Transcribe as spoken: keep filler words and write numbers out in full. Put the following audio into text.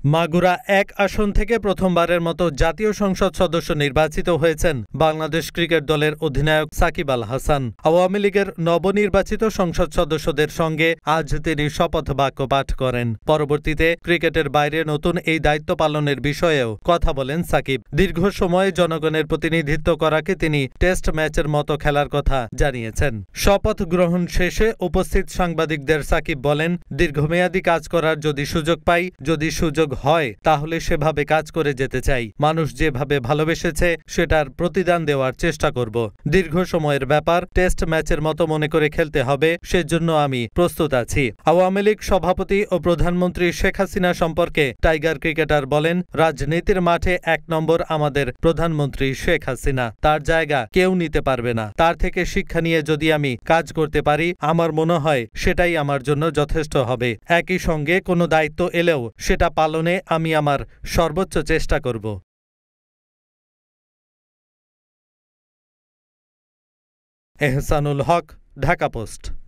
মাগুরা এক আসন থেকে প্রথমবারের মতো জাতীয় সংসদ সদস্য নির্বাচিত হয়েছেন বাংলাদেশ ক্রিকেট দলের অধিনায়ক সাকিব আল হাসান। আওয়ামী লীগের নবনির্বাচিত সংসদ সদস্যদের সঙ্গে আজ তিনি শপথ বাক্য পাঠ করেন। পরবর্তীতে ক্রিকেটের বাইরে নতুন এই দায়িত্ব পালনের বিষয়েও কথা বলেন সাকিব। দীর্ঘ সময়ে জনগণের প্রতিনিধিত্ব করাকে তিনি টেস্ট ম্যাচের মতো খেলার কথা জানিয়েছেন। শপথ গ্রহণ শেষে উপস্থিত সাংবাদিকদের সাকিব বলেন, দীর্ঘমেয়াদী কাজ করার যদি সুযোগ পাই, যদি সুযোগ হয় তাহলে সেভাবে কাজ করে যেতে চাই। মানুষ যেভাবে ভালোবেসেছে সেটার প্রতিদান দেওয়ার চেষ্টা করব। দীর্ঘ সময়ের ব্যাপার, টেস্ট ম্যাচের মতো মনে করে খেলতে হবে, সেজন্য আমি প্রস্তুত আছি। আওয়ামী লীগ সভাপতি ও প্রধানমন্ত্রী শেখ হাসিনা সম্পর্কে টাইগার ক্রিকেটার বলেন, রাজনীতির মাঠে এক নম্বর আমাদের প্রধানমন্ত্রী শেখ হাসিনা, তার জায়গা কেউ নিতে পারবে না। তার থেকে শিক্ষা নিয়ে যদি আমি কাজ করতে পারি, আমার মনে হয় সেটাই আমার জন্য যথেষ্ট হবে। একই সঙ্গে কোনো দায়িত্ব এলেও সেটা পালনে আমি আমার সর্বোচ্চ চেষ্টা করব। এহসানুল হক, ঢাকা পোস্ট।